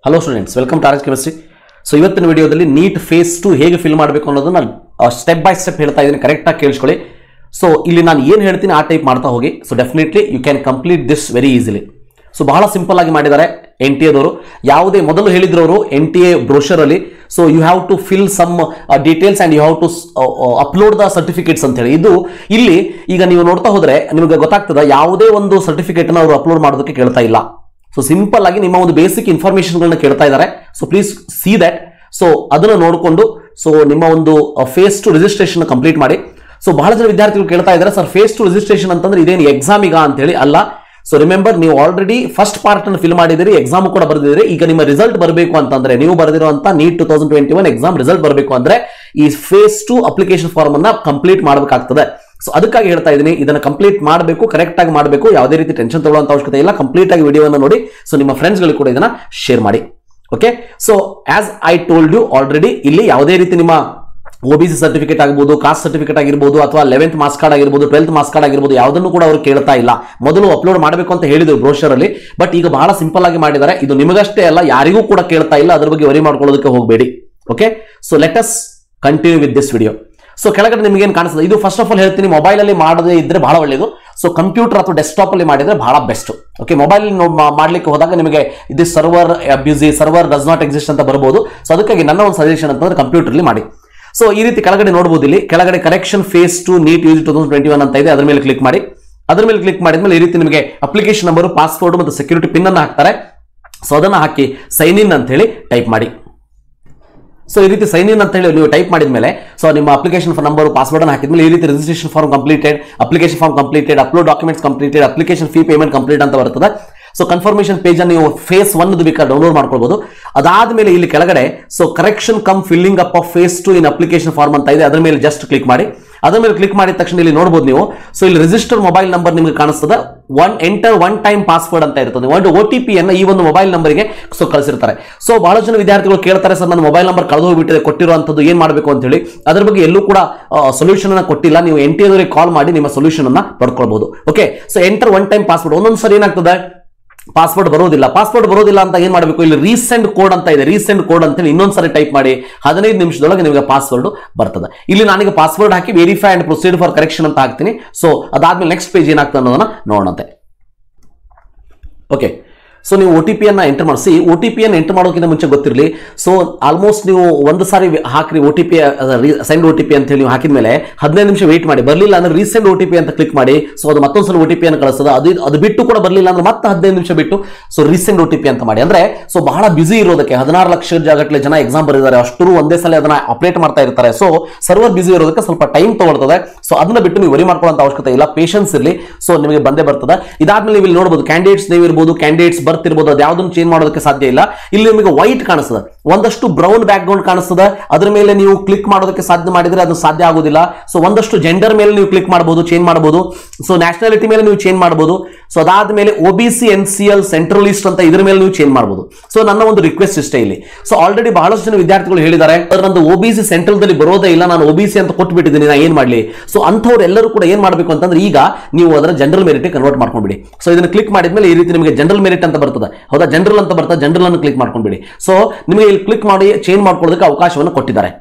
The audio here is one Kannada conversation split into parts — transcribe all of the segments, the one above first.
Hello students, welcome to RS chemistry. So ಇವತ್ತಿನ ವಿಡಿಯೋದಲ್ಲಿ ನೀಟ್ ಫೇಸ್ 2 ಹೇಗೆ ಫಿಲ್ ಮಾಡಬೇಕು ಅನ್ನೋದನ್ನ ಸ್ಟೆಪ್ ಬೈ ಸ್ಟೆಪ್ ಹೇಳ್ತಾ ಇದ್ದೀನಿ. ಕರೆಕ್ಟಾಗಿ ಕೇಳಿಸ್ಕೊಳ್ಳಿ. ಸೊ ಇಲ್ಲಿ ನಾನು ಏನು ಹೇಳ್ತೀನಿ ಆ ಟೈಪ್ ಮಾಡ್ತಾ ಹೋಗಿ. So definitely you can complete this very easily. So ಬಹಳ ಸಿಂಪಲ್ ಆಗಿ ಮಾಡಿದ್ದಾರೆ NTA ದವರು. ಯಾವುದೇ ಮೊದಲು ಹೇಳಿದ್ರು ಅವರು NTA ಬ್ರೋಷರ್ ಅಲ್ಲಿ, so you have to fill some details and you have to upload the certificates ಅಂತ ಹೇಳಿ. ಇದು ಇಲ್ಲಿ ಈಗ ನೀವು ನೋಡ್ತಾ ಹೋದ್ರೆ ನಿಮಗೆ ಗೊತ್ತಾಗ್ತದೆ, ಯಾವುದೇ ಒಂದು ಸರ್ಟಿಫಿಕೇಟ್ ಅವರು ಅಪ್ಲೋಡ್ ಮಾಡೋದಕ್ಕೆ ಕೇಳ್ತಾ ಇಲ್ಲ. ಸೊ ಸಿಂಪಲ್ ಆಗಿ ನಿಮ್ಮ ಒಂದು ಬೇಸಿಕ್ ಇನ್ಫಾರ್ಮೇಶನ್ಗಳನ್ನ ಕೇಳ್ತಾ ಇದ್ದಾರೆ. So please see that. So ಅದನ್ನು ನೋಡಿಕೊಂಡು ಸೊ ನಿಮ್ಮ ಒಂದು ಫೇಸ್ 2 ರಿಜಿಸ್ಟ್ರೇಷನ್ ಕಂಪ್ಲೀಟ್ ಮಾಡಿ. ಸೊ ಬಹಳ ಜನ ವಿದ್ಯಾರ್ಥಿಗಳು ಕೇಳ್ತಾ ಇದ್ದಾರೆ, ಸರ್ ಫೇಸ್ 2 ರಿಜಿಸ್ಟ್ರೇಷನ್ ಅಂತಂದ್ರೆ ಇದೇನು ಎಕ್ಸಾಮಿಗ ಅಂತ ಹೇಳಿ. ಅಲ್ಲ. ಸೊ ರಿಮೆಂಬರ್, ನೀವು ಆಲ್ರೆಡಿ ಫಸ್ಟ್ ಪಾರ್ಟ್ ಅನ್ನು ಫಿಲ್ ಮಾಡಿದಿರಿ, ಎಕ್ಸಾಮ್ ಕೂಡ ಬರೆದಿದ್ದೀರಿ. ಈಗ ನಿಮ್ಮ ರಿಸಲ್ಟ್ ಬರಬೇಕು ಅಂತಂದ್ರೆ, ನೀವು ಬರೆದಿರುವಂತ ನೀಟ್ 2021 ಎಕ್ಸಾಮ್ ರಿಸಲ್ಟ್ ಬರಬೇಕು ಅಂದ್ರೆ ಈ ಫೇಸ್ 2 ಅಪ್ಲಿಕೇಶನ್ ಫಾರ್ಮ್ ಅನ್ನ ಕಂಪ್ಲೀಟ್ ಮಾಡಬೇಕಾಗ್ತದೆ. ಸೊ ಅದಕ್ಕಾಗಿ ಹೇಳ್ತಾ ಇದ್ದೀನಿ, ಇದನ್ನ ಕಂಪ್ಲೀಟ್ ಮಾಡಬೇಕು, ಕರೆಕ್ಟ್ ಆಗಿ ಮಾಡಬೇಕು. ಯಾವುದೇ ರೀತಿ ಟೆನ್ಷನ್ ತಗೊಳ್ಳುವಂತ ಅವಶ್ಯಕತೆ ಇಲ್ಲ. ಕಂಪ್ಲೀಟ್ ಆಗಿ ವಿಡಿಯೋವನ್ನು ನೋಡಿ. ಸೊ ನಿಮ್ಮ ಫ್ರೆಂಡ್ಸ್ ಗಳಿಗೆ ಕೂಡ ಇದನ್ನ ಶೇರ್ ಮಾಡಿ. Okay. So as I told you already, ಇಲ್ಲಿ ಯಾವುದೇ ರೀತಿ ನಿಮ್ಮ OBC ಸರ್ಟಿಫಿಕೇಟ್ ಆಗಬಹುದು, ಕಾಸ್ಟ್ ಸರ್ಟಿಫಿಕೇಟ್ ಆಗಿರಬಹುದು, ಅಥವಾ 11th ಮಾರ್ಕ್ಸ್ ಕಾರ್ಡ್ ಆಗಿರಬಹುದು, 12th ಮಾರ್ಕ್ಸ್ ಕಾರ್ಡ್ ಆಗಿರಬಹುದು, ಯಾವುದನ್ನು ಕೂಡ ಅವರು ಕೇಳ್ತಾ ಇಲ್ಲ. ಮೊದಲು ಅಪ್ಲೋಡ್ ಮಾಡಬೇಕು ಅಂತ ಹೇಳಿದ್ರು ಬ್ರೋಷರ್ ಅಲ್ಲಿ, ಬಟ್ ಈಗ ಬಹಳ ಸಿಂಪಲ್ ಆಗಿ ಮಾಡಿದ್ದಾರೆ. ಇದು ನಿಮಗಷ್ಟೇ ಅಲ್ಲ, ಯಾರಿಗೂ ಕೂಡ ಕೇಳ್ತಾ ಇಲ್ಲ. ಅದ್ರ ಬಗ್ಗೆ ವರಿ ಮಾಡ್ಕೊಳ್ಳೋದಕ್ಕೆ ಹೋಗಬೇಡಿ. Okay. So let us continue with this video. So ಕೆಳಗಡೆ ನಿಮಗೆ ಏನು ಕಾಣಿಸ್ತದೆ, ಇದು ಫಸ್ಟ್ ಆಫ್ ಆಲ್ ಹೇಳ್ತೀನಿ, ಮೊಬೈಲ್ ಅಲ್ಲಿ ಮಾಡದೇ ಇದ್ರೆ ಬಹಳ ಒಳ್ಳೆಯದು. ಸೊ ಕಂಪ್ಯೂಟರ್ ಅಥವಾ ಡೆಸ್ಕ್ಟಾಪ್ ಅಲ್ಲಿ ಮಾಡಿದ್ರೆ ಬಹಳ ಬೆಸ್ಟ್. ಓಕೆ. ಮೊಬೈಲ್ ಮಾಡ್ಲಿಕ್ಕೆ ಹೋದಾಗ ನಿಮಗೆ ಇದು server busy, server does not exist ಅಂತ ಬರಬಹುದು. ಸೊ ಅದಕ್ಕಾಗಿ ನನ್ನ ಒಂದು ಸಜೆಷನ್ ಅಂತಂದ್ರೆ ಕಂಪ್ಯೂಟರ್ ಅಲ್ಲಿ ಮಾಡಿ. ಸೊ ಈ ರೀತಿ ಕೆಳಗಡೆ ನೋಡಬಹುದು, ಇಲ್ಲಿ ಕೆಳಗಡೆ ಕರೆಕ್ಷನ್ ಫೇಸ್ 2 ನೀಟ್ UG 2021 ಅಂತ ಇದೆ. ಅದರ ಮೇಲೆ ಕ್ಲಿಕ್ ಮಾಡಿ. ಅದರ ಮೇಲೆ ಕ್ಲಿಕ್ ಮಾಡಿದ್ಮೇಲೆ ಈ ರೀತಿ ನಿಮಗೆ ಅಪ್ಲಿಕೇಶನ್ ನಂಬರ್, ಪಾಸ್ವರ್ಡ್ ಮತ್ತು ಸೆಕ್ಯೂರಿಟಿ ಪಿನ್ ಅನ್ನು ಹಾಕ್ತಾರೆ. ಸೊ ಅದನ್ನ ಹಾಕಿ ಸೈನ್ ಇನ್ ಅಂತ ಹೇಳಿ ಟೈಪ್ ಮಾಡಿ. ಸೊ ಈ ರೀತಿ ಸೈನ್ ಇನ್ ಅಂತ ಹೇಳಿ ನೀವು ಟೈಪ್ ಮಾಡಿದ್ಮೇಲೆ, ಸೊ ನಿಮ್ಮ ಅಪ್ಲಿಕೇಶನ್ ನಂಬರ್, ಪಾಸ್ವರ್ಡ್ ಅನ್ನು ಹಾಕಿದ್ಮೇಲೆ ಈ ರೀತಿ registration form completed, application form completed, upload documents completed, application fee payment complete ಅಂತ ಬರ್ತದೆ. ಸೊ ಕನ್ಫರ್ಮೇಷನ್ ಪೇಜ್ ಅನ್ನು ನೀವು ಫೇಸ್ 1 ಬೇಕಾದ್ರೆ ಡೌನ್ಲೋಡ್ ಮಾಡ್ಕೊಳ್ಬಹುದು. ಅದಾದ್ಮೇಲೆ ಇಲ್ಲಿ ಕೆಳಗಡೆ so correction cum filling up of phase 2 in application form ಅಂತ ಇದೆ. ಅದರ ಮೇಲೆ ಜಸ್ಟ್ ಕ್ಲಿಕ್ ಮಾಡಿ. ಅದರ ಮೇಲೆ ಕ್ಲಿಕ್ ಮಾಡಿದ ತಕ್ಷಣ ಇಲ್ಲಿ ನೋಡಬಹುದು ನೀವು, ಸೊ ಇಲ್ಲಿ ರಿಜಿಸ್ಟರ್ ಮೊಬೈಲ್ ನಂಬರ್ ನಿಮಗೆ ಕಾಣಿಸ್ತದೆ. ಎಂಟರ್ ಒನ್ ಟೈಮ್ ಪಾಸ್ವರ್ಡ್ ಅಂತ ಇರ್ತದೆ. ಒಂದು OTP ಅನ್ನ ಈ ಒಂದು ಮೊಬೈಲ್ ನಂಬರ್ಗೆ ಸೊ ಕಳಿಸಿರ್ತಾರೆ. ಸೊ ಬಹಳ ಜನ ವಿದ್ಯಾರ್ಥಿಗಳು ಕೇಳ್ತಾರೆ, ಸರ್ ನನ್ನ ಮೊಬೈಲ್ ನಂಬರ್ ಕಳೆದು ಹೋಗ್ಬಿಟ್ಟಿದೆ, ಕೊಟ್ಟಿರುವಂತದ್ದು ಏನ್ ಮಾಡಬೇಕು ಅಂತ ಹೇಳಿ. ಅದ್ರ ಬಗ್ಗೆ ಎಲ್ಲೂ ಕೂಡ ಸೊಲ್ಯೂಷನ್ ಅನ್ನ ಕೊಟ್ಟಿಲ್ಲ. ನೀವು NTA ಅವರಿಗೆ ಕಾಲ್ ಮಾಡಿ ನಿಮ್ಮ ಸೊಲ್ಯೂಷನ್ ಅನ್ನ ಪಡ್ಕೊಳ್ಬಹುದು. Okay. So enter one time password. ಒಂದೊಂದ್ಸರಿ ಏನಾಗ್ತದೆ, ಪಾಸ್ವರ್ಡ್ ಬರೋದಿಲ್ಲ ಅಂತ ಏನ್ ಮಾಡಬೇಕು, ಇಲ್ಲಿ ರೀಸೆಂಡ್ ಕೋಡ್ ಅಂತ ಇದೆ. ರೀಸೆಂಡ್ ಕೋಡ್ ಅಂತ ಹೇಳಿ ಇನ್ನೊಂದ್ಸರಿ ಟೈಪ್ ಮಾಡಿ. 15 ನಿಮಿಷದೊಳಗೆ ನಿಮಗೆ ಪಾಸ್ವರ್ಡ್ ಬರ್ತದೆ. ಇಲ್ಲಿ ನಾನೀಗ ಪಾಸ್ವರ್ಡ್ ಹಾಕಿ verify and proceed for correction ಅಂತ ಹಾಕ್ತೀನಿ. ಸೊ ಅದಾದ್ಮೇಲೆ ನೆಕ್ಸ್ಟ್ ಪೇಜ್ ಏನಾಗ್ತದೆ ಅನ್ನೋದನ್ನ ನೋಡೋಣಂತೆ. ಓಕೆ. ಸೊ ನೀವು OTP ಅನ್ನ ಎಂಟರ್ ಮಾಡಿಸಿ. OTP ಅನ್ನು ಎಂಟರ್ ಮಾಡೋಕ್ಕಿಂತ ಮುಂಚೆ ಗೊತ್ತಿರಲಿ, ಸೊ ಆಲ್ಮೋಸ್ಟ್ ನೀವು ಒಂದು ಸಾರಿ ಹಾಕ್ರಿ OTP, ಸೆಂಡ್ OTP ಅಂತ ಹೇಳಿ ನೀವು ಹಾಕಿದ್ಮೇಲೆ 15 ನಿಮಿಷ ವೇಟ್ ಮಾಡಿ. ಬರಲಿಲ್ಲ ಅಂದ್ರೆ ರೀಸೆಂಡ್ OTP ಅಂತ ಕ್ಲಿಕ್ ಮಾಡಿ. ಸೊ ಅದು ಮತ್ತೊಂದ್ಸಲ OTP ಅನ್ನು ಕಳಿಸ್ತದೆ. ಅದು ಬಿಟ್ಟು ಕೂಡ ಬರಲಿಲ್ಲ ಅಂದ್ರೆ ಮತ್ತೆ 15 ನಿಮಿಷ ಬಿಟ್ಟು ಸೊ ರೀಸೆಂಡ್ OTP ಅಂತ ಮಾಡಿ. ಅಂದ್ರೆ ಸೊ ಬಹಳ ಬಿಸಿ ಇರೋದಕ್ಕೆ 16 ಲಕ್ಷ ಗಟ್ಟಲೆ ಜನ ಎಕ್ಸಾಮ್ ಬರೆದಿದ್ದಾರೆ, ಅಷ್ಟರು ಒಂದೇ ಸಲ ಅದನ್ನ ಅಪ್ಡೇಟ್ ಮಾಡ್ತಾ ಇರ್ತಾರೆ. ಸೊ ಸರ್ವರ್ ಬಿಸಿ ಇರೋದಕ್ಕೆ ಸ್ವಲ್ಪ ಟೈಮ್ ತಗೊಳ್ತದೆ. ಸೊ ಅದನ್ನ ಬಿಟ್ಟು ನೀವು ವರಿ ಮಾಡ್ಕೊಳ್ಳೋ ಅವಶ್ಯಕತೆ ಇಲ್ಲ. ಪೇಷನ್ಸ್ ಇರಲಿ. ಸೊ ನಿಮಗೆ ಬಂದೇ ಬರ್ತದೆ. ಇದಾದ್ಮೇಲೆ ನೀವು ಇಲ್ಲಿ ನೋಡಬಹುದು, ಕ್ಯಾಂಡಿಡೇಟ್ಸ್ ನೇಮ್ ಇರಬಹುದು, ಕ್ಯಾಂಡಿಡೇಟ್ಸ್ ಬರ್ತ್ ಇರಬಹುದು, ಅದು ಯಾವುದನ್ನು ಚೇಂಜ್ ಮಾಡೋದಕ್ಕೆ ಸಾಧ್ಯ ಇಲ್ಲ. ಇಲ್ಲಿ ನಿಮಗೆ ವೈಟ್ ಕಾಣಿಸ್ತದೆ, ಒಂದಷ್ಟು ಬ್ರೌನ್ ಬ್ಯಾಕ್ ಗ್ರೌಂಡ್ ಕಾಣಿಸ್ತದೆ. ಅದರ ಮೇಲೆ ನೀವು ಕ್ಲಿಕ್ ಮಾಡೋದಕ್ಕೆ ಸಾಧ್ಯ ಮಾಡಿದ್ರೆ ಅದು ಸಾಧ್ಯ ಆಗೋದಿಲ್ಲ. ಸೊ ಒಂದಷ್ಟು ಜೆಂಡರ್ ಮೇಲೆ ನೀವು ಕ್ಲಿಕ್ ಮಾಡಬಹುದು, ಚೇಂಜ್ ಮಾಡಬಹುದು. ಸೊ ನ್ಯಾಷನಾಲಿಟಿ ಮೇಲೆ ನೀವು ಚೇಂಜ್ ಮಾಡಬಹುದು. ಸೊ ಅದಾದ್ಮೇಲೆ OBC NCL ಸೆಂಟ್ರಲ್ ಲಿಸ್ಟ್ ಅಂತ ಇದ್ರ ಮೇಲೆ ನೀವು ಚೇಂಜ್ ಮಾಡಬಹುದು. ಸೊ ನನ್ನ ಒಂದು ರಿಕ್ವೆಸ್ಟ್ ಇಷ್ಟೇ ಇಲ್ಲಿ. ಸೊ ಆಲ್ರೆಡಿ ಬಹಳಷ್ಟು ಜನ ವಿದ್ಯಾರ್ಥಿಗಳು ಹೇಳಿದ್ದಾರೆ, ನಂದು OBC ಸೆಂಟ್ರಲ್ ದಲ್ಲಿ ಬರೋದೇ ಇಲ್ಲ, ನಾನು OBC ಅಂತ ಕೊಟ್ಟು ಬಿಟ್ಟಿದ್ದೀನಿ, ನಾ ಏನ್ ಮಾಡ್ಲಿ. ಸೊ ಅಂಥವ್ರು ಎಲ್ಲರೂ ಕೂಡ ಏನ್ ಮಾಡಬೇಕು ಅಂತಂದ್ರೆ, ಈಗ ನೀವು ಅದರ ಜನರಲ್ ಮೆರಿಟ್ ಕನ್ವರ್ಟ್ ಮಾಡ್ಕೊಂಡ್ಬಿಡಿ. ಸೊ ಇದನ್ನ ಕ್ಲಿಕ್ ಮಾಡಿದ್ಮೇಲೆ ಈ ರೀತಿ ನಿಮಗೆ ಜನರಲ್ ಮೆರಿಟ್ ಅಂತ ಬರ್ತದೆ. ಹೌದಾ, ಜನರಲ್ ಅಂತ ಬರ್ತದೆ. ಜನರಲ್ ಅನ್ನು ಕ್ಲಿಕ್ ಮಾಡ್ಕೊಂಡ್ಬಿಡಿ. ಸೊ ನಿಮಗೆ ಇಲ್ಲಿ ಕ್ಲಿಕ್ ಮಾಡಿ ಚೇಂಜ್ ಮಾಡ್ಕೊಳ್ಳೋದಕ್ಕೆ ಅವಕಾಶವನ್ನು ಕೊಟ್ಟಿದ್ದಾರೆ.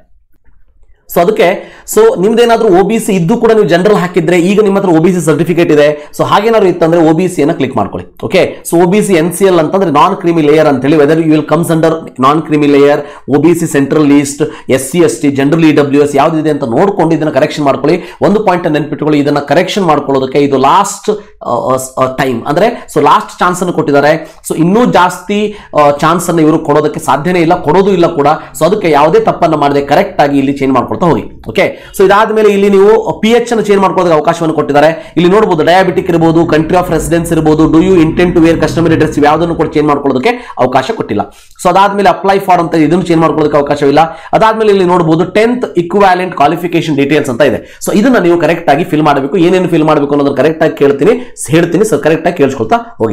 ಸೊ ಅದಕ್ಕೆ ಸೊ ನಿಮ್ದೇನಾದ್ರೂ OBC ಇದ್ದು ಕೂಡ ನೀವು ಜನರಲ್ ಹಾಕಿದ್ರೆ, ಈಗ ನಿಮ್ಮ ಹತ್ರ OBC ಸರ್ಟಿಫಿಕೇಟ್ ಇದೆ, ಸೊ ಹಾಗೇನಾದ್ರು ಇತ್ತಂದ್ರೆ OBC ಅನ್ನ ಕ್ಲಿಕ್ ಮಾಡ್ಕೊಳ್ಳಿ. ಓಕೆ. ಸೊ OBC NCL ಅಂತಂದ್ರೆ ನಾನ್ ಕ್ರೀಮಿ ಲೇಯರ್ ಅಂತ ಹೇಳಿ, whether you will comes under non creamy layer, OBC central list, SC ST, general EWS ಯಾವ್ದಿದೆ ಅಂತ ನೋಡ್ಕೊಂಡು ಇದನ್ನ ಕರೆಕ್ಷನ್ ಮಾಡ್ಕೊಳ್ಳಿ. ಒಂದು ಪಾಯಿಂಟ್ ನೆನ್ಪಿಟ್ಕೊಳ್ಳಿ, ಇದನ್ನ ಕರೆಕ್ಷನ್ ಮಾಡ್ಕೊಳ್ಳೋದಕ್ಕೆ ಇದು ಲಾಸ್ಟ್ ಟೈಮ್, ಅಂದ್ರೆ ಸೊ ಲಾಸ್ಟ್ ಚಾನ್ಸ್ ಅನ್ನು ಕೊಟ್ಟಿದ್ದಾರೆ. ಸೊ ಇನ್ನೂ ಜಾಸ್ತಿ ಚಾನ್ಸ್ ಅನ್ನು ಇವರು ಕೊಡೋದಕ್ಕೆ ಸಾಧ್ಯನೇ ಇಲ್ಲ, ಕೊಡೋದು ಇಲ್ಲ ಕೂಡ. ಸೊ ಅದಕ್ಕೆ ಯಾವುದೇ ತಪ್ಪನ್ನು ಮಾಡದೆ ಕರೆಕ್ಟ್ ಆಗಿ ಇಲ್ಲಿ ಚೇಂಜ್ ಮಾಡ್ಕೊಳ್ತಾ ಹೋಗಿ. ಓಕೆ. ಸೊ ಇದಾದ್ಮೇಲೆ ಇಲ್ಲಿ ನೀವು PH ಅನ್ನು ಚೇಂಜ್ ಮಾಡ್ಕೊಳ್ಳೋದಕ್ಕೆ ಅವಕಾಶವನ್ನು ಕೊಟ್ಟಿದ್ದಾರೆ. ಇಲ್ಲಿ ನೋಡಬಹುದು, ಡಯಾಬಿಟಿಕ್ ಇರಬಹುದು, ಕಂಟ್ರಿ ಆಫ್ ರೆಸಿಡೆನ್ಸ್ ಇರಬಹುದು, do you intend to wear customary dress, ಯಾವುದನ್ನು ಕೂಡ ಚೇಂಜ್ ಮಾಡ್ಕೊಳ್ಳೋದಕ್ಕೆ ಅವಕಾಶ ಕೊಟ್ಟಿಲ್ಲ. ಸೊ ಅದಾದ್ಮೇಲೆ ಅಪ್ಲೈ ಫಾರ್ ಅಂತ ಇದನ್ನು ಚೇಂಜ್ ಮಾಡ್ಕೊಳ್ಳೋದಕ್ಕೆ ಅವಕಾಶವಿಲ್ಲ. ಅದಾದ್ಮೇಲೆ ಇಲ್ಲಿ ನೋಡಬಹುದು 10th ಇಕ್ವಾಲೆಂಟ್ ಕ್ವಾಲಿಫಿಕೇಶನ್ ಡೀಟೇಲ್ಸ್ ಅಂತ ಇದೆ. ಸೊ ಇದನ್ನ ನೀವು ಕರೆಕ್ಟ್ ಆಗಿ ಫಿಲ್ ಮಾಡಬೇಕು. ಏನೇನು ಫಿಲ್ ಮಾಡಬೇಕು ಅನ್ನೋದನ್ನ ಕರೆಕ್ಟ್ ಆಗಿ ಹೇಳ್ತೀನಿ. ಸೊ ಕರೆಕ್ಟ್ ಆಗಿ ಕೇಳಿಸ್ಕೊಳ್ತಾ ಹೋಗಿ.